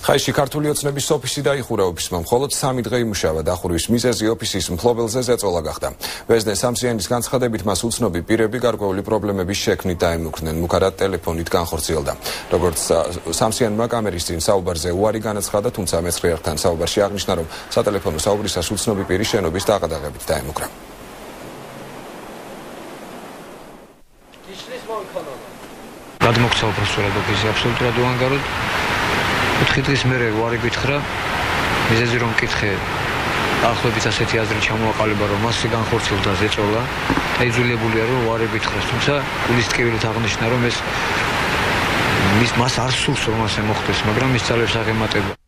ხაიში ქართული ოცნების ოფისი დაიხურა ოფისმა მხოლოდ 3 დღე იმუშავა დახურვის მიზეზი ოფისის მფლობელზე ზეწოლა გახდა. ვეზნე სამსიანის განცხადებით მას უცნობი პირები გარკვეული პრობლემების შექმნით დაემუქრნენ, მუქარად ტელეფონით განხორციელდა. როგორც სამსიანმა კამერის წინ საუბარზე უარი განაცხადა, თუმცა მეცხრე ერთხთან საუბარში აღნიშნა, რომ სატელეფონო საუბრისას უცნობი პირი შენობის დაყდაღებით დაემუქრა. გადმოგცა უბრალოდ ოფისი აბსოლუტურად უანგაროდ. 4 დღის მერე უარი გითხრა, მიზეზი რომ მკითხე, ახლობით ასეთი აზრი ჩამოაყალიბა, რომ მასზე განხორციელდა ზეწოლა და იძულებულია რომ უარი გითხრას, თუმცა გულის ტკივილით აღნიშნა, რომ ეს მას არ სურს რომ ასე მოხდეს, მაგრამ ის ძალებს აღემატება.